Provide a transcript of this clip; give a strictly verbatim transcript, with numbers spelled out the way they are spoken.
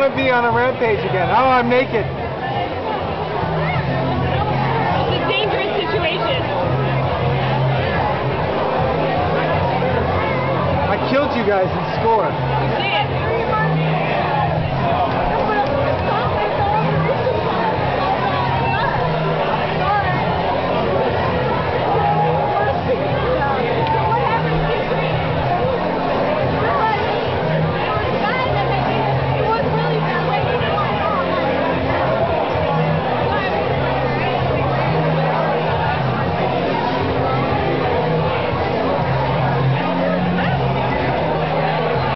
want to be on a rampage again. Oh, I'm naked. It's a dangerous situation. I killed you guys in score. You see it.